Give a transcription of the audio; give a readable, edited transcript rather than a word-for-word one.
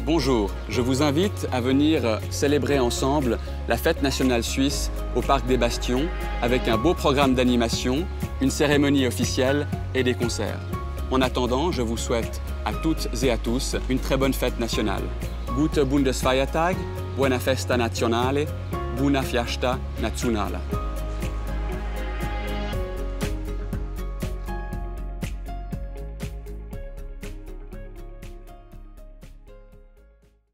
Bonjour, je vous invite à venir célébrer ensemble la fête nationale suisse au Parc des Bastions avec un beau programme d'animation, une cérémonie officielle et des concerts. En attendant, je vous souhaite à toutes et à tous une très bonne fête nationale. Gute Bundesfeiertag, buona festa nazionale, buona fiesta nazionale.